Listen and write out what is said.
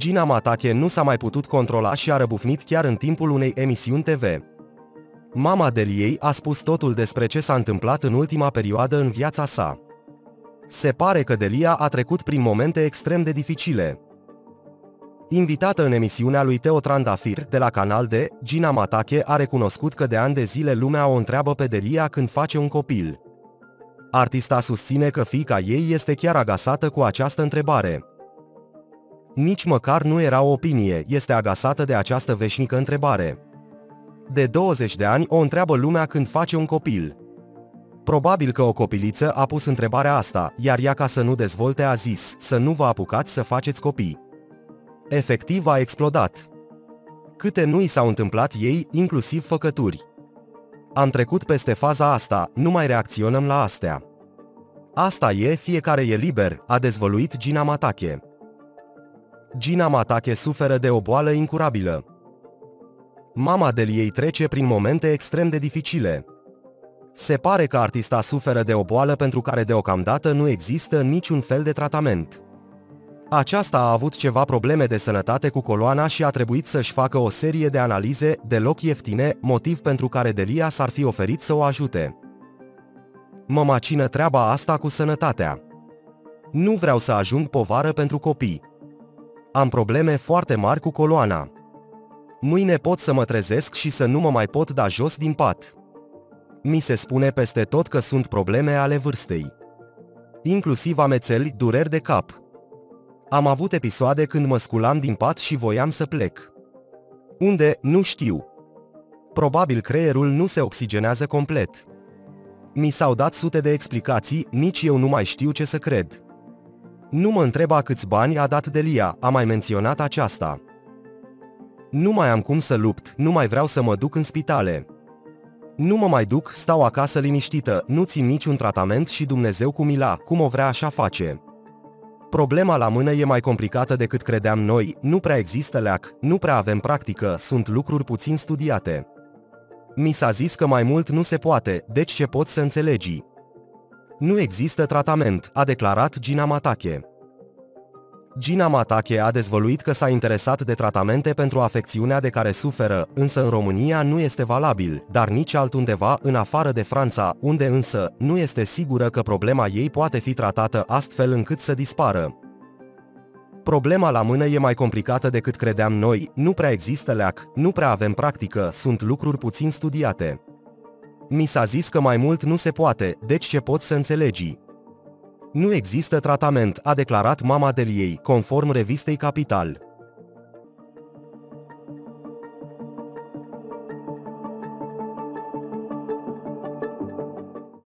Gina Matache nu s-a mai putut controla și a răbufnit chiar în timpul unei emisiuni TV. Mama Deliei a spus totul despre ce s-a întâmplat în ultima perioadă în viața sa. Se pare că Delia a trecut prin momente extrem de dificile. Invitată în emisiunea lui Teo Trandafir de la Canal D, Gina Matache a recunoscut că de ani de zile lumea o întreabă pe Delia când face un copil. Artista susține că fiica ei este chiar agasată cu această întrebare. Nici măcar nu era o opinie, este agasată de această veșnică întrebare. De 20 de ani o întreabă lumea când face un copil. Probabil că o copiliță a pus întrebarea asta, iar ea, ca să nu dezvolte, a zis: să nu vă apucați să faceți copii. Efectiv a explodat. Câte nu i s-au întâmplat ei, inclusiv făcături. Am trecut peste faza asta, nu mai reacționăm la astea. Asta e, fiecare e liber, a dezvăluit Gina Matache. Gina Matache suferă de o boală incurabilă. Mama Deliei trece prin momente extrem de dificile. Se pare că artista suferă de o boală pentru care deocamdată nu există niciun fel de tratament. Aceasta a avut ceva probleme de sănătate cu coloana și a trebuit să-și facă o serie de analize deloc ieftine, motiv pentru care Delia s-ar fi oferit să o ajute. Mă macină treaba asta cu sănătatea. Nu vreau să ajung povară pentru copii. Am probleme foarte mari cu coloana. Mâine pot să mă trezesc și să nu mă mai pot da jos din pat. Mi se spune peste tot că sunt probleme ale vârstei. Inclusiv amețeli, dureri de cap. Am avut episoade când mă sculam din pat și voiam să plec. Unde? Nu știu. Probabil creierul nu se oxigenează complet. Mi s-au dat sute de explicații, nici eu nu mai știu ce să cred. Nu mă întreba câți bani a dat Delia, a mai menționat aceasta. Nu mai am cum să lupt, nu mai vreau să mă duc în spitale. Nu mă mai duc, stau acasă liniștită, nu țin niciun tratament și Dumnezeu cu mila, cum o vrea așa face. Problema la mână e mai complicată decât credeam noi, nu prea există leac, nu prea avem practică, sunt lucruri puțin studiate. Mi s-a zis că mai mult nu se poate, deci ce poți să înțelegi? Nu există tratament, a declarat Gina Matache. Gina Matache a dezvăluit că s-a interesat de tratamente pentru afecțiunea de care suferă, însă în România nu este valabil, dar nici altundeva în afară de Franța, unde însă nu este sigură că problema ei poate fi tratată astfel încât să dispară. Problema la mână e mai complicată decât credeam noi, nu prea există leac, nu prea avem practică, sunt lucruri puțin studiate. Mi s-a zis că mai mult nu se poate, deci ce poți să înțelegi? Nu există tratament, a declarat mama Deliei, conform revistei Capital.